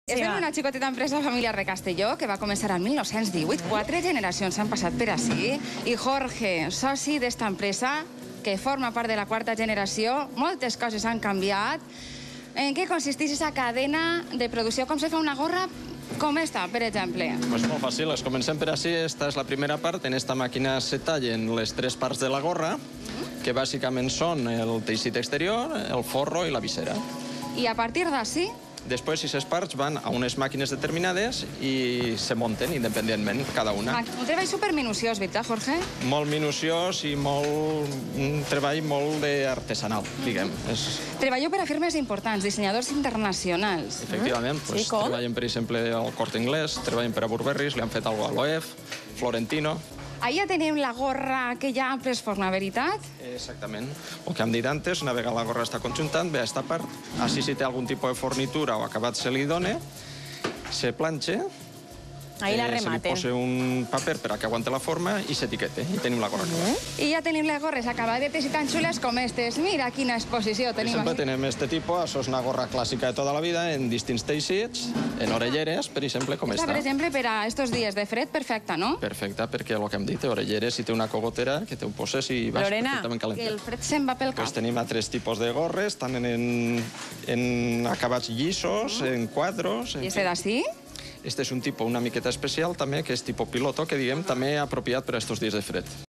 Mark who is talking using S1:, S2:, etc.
S1: Estem en una xicoteta empresa de família Recastelló que va començar el 1918. 4 generacions han passat per ací. I Jorge, soci d'esta empresa, que forma part de la 4ª generació, moltes coses han canviat. En què consisteix aquesta cadena de producció? Com se fa una gorra com esta, per exemple?
S2: Pues molt fàcil, comencem per ací. Esta és la primera part. En esta màquina se tallen les 3 parts de la gorra, que bàsicament són el teixit exterior, el forro i la visera.
S1: I a partir d'ací?
S2: Després, 6 parts van a unes màquines determinades i se munten independentment, cada una.
S1: Un treball superminuciós, veritat, Jorge?
S2: Molt minuciós i un treball molt artesanal, diguem.
S1: Treballeu per a firmes importants, dissenyadors internacionals.
S2: Efectivament, treballen, per exemple, al Corte Inglés, treballen per a Burberry, li han fet alguna cosa a l'OEF, Florentino.
S1: Ahí ja tenim la gorra que ja ha pres forma, veritat?
S2: Exactament. El que hem dit antes, una vegada la gorra està conjuntant, ve a esta part. Així, si té algun tipus de fornitura o acabat se li dona, se planxa,
S3: ahí la
S2: se li
S3: rematen.
S2: posa un paper per a que aguante la forma i s'etiquete. I tenim la gorra acabada.
S1: I ja tenim les gorres acabadetes i tan xules com estes. Mira quina exposició tenim
S2: Sempre
S1: aquí.
S2: tenim este tipus. Això és una gorra clàssica de tota la vida, en distints teixits, en orelleres, per exemple, com esta.
S1: Per exemple, per a estos dies de fred, perfecta, no?
S2: Perfecte, perquè el que hem dit, orelleres, si té una cogotera, que te ho poses i vas perfectament calentat.
S1: Que el fred se'n va pel cap.
S2: Tenim altres tipus de gorres, tant en acabats llissos, en quadros...
S1: I este d'ací?
S2: Este és un tipus una miqueta especial, també, que és tipus piloto, que diguem també apropiat per a estos dies de fred.